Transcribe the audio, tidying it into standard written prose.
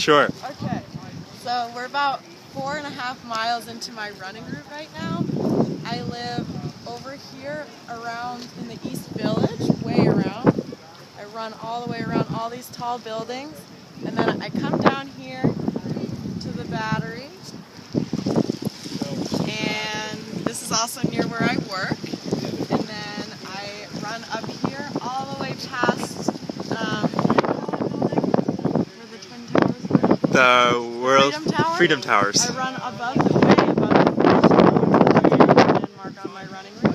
Sure. Okay, so we're about 4.5 miles into my running route right now. I live over here around in the East Village, way around. I run all the way around all these tall buildings, and then I come down here to the battery, and this is also near where I work, and then I run up here all the way past where the Twin Towers were. The World Freedom Towers. I run above the way above the and mark on my running route.